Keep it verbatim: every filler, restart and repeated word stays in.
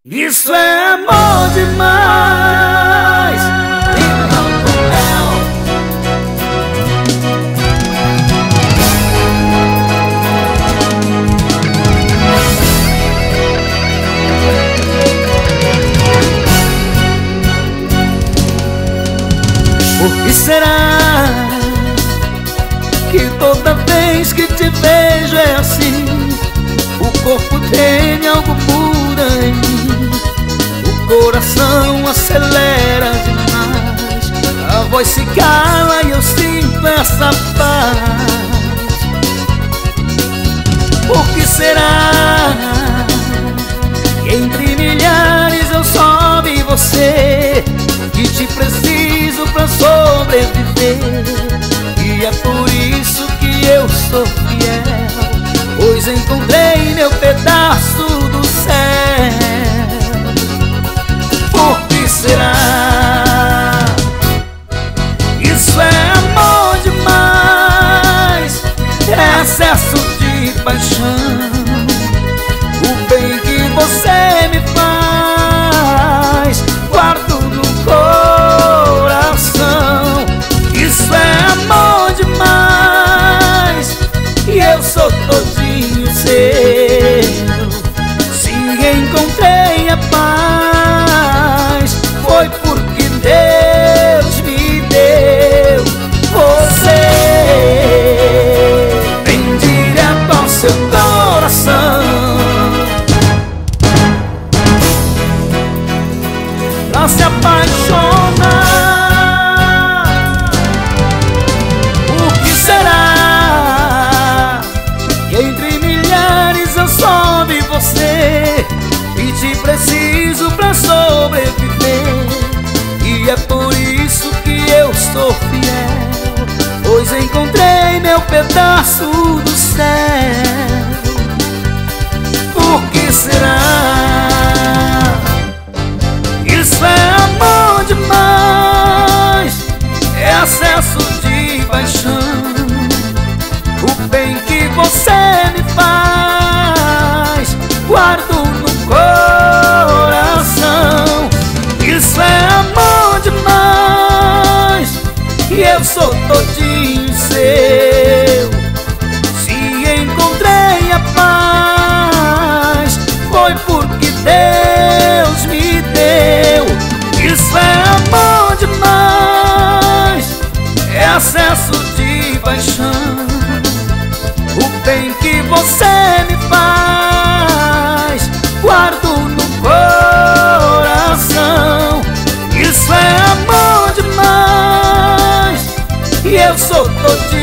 Isso é amor demais. Limão com mel. Por que será que toda vez que te vejo é assim? O corpo tem algo muda em mim, o coração acelera demais, a voz se cala e eu sinto essa paz. Por que será que entre milhares eu só vi você, que te preciso pra sobreviver? E é por isso que eu sou fiel, pois encontrei meu pedaço do céu. Por que será? Isso é amor demais, é excesso de paixão. O bem que você me faz, guardo no coração. Isso é amor demais, e eu sou todinho seu. Se encontrei a paz, foi porque Deus me deu você. Vem direto ao seu coração pra se apaixonar. O que será que entre milhares eu só vi você, e te preciso pra sobreviver? E é por isso que eu sou fiel, pois encontrei meu pedaço do céu. Por que será? Isso é amor demais, é excesso de paixão. O bem que você me faz, guardo no coração. Isso é amor demais, e eu sou todinho seu. Se encontrei a paz, foi porque Deus me deu. Isso é amor demais, é excesso de paixão. O bem que você me faz, guardo no coração. Isso é amor demais, e eu sou todinho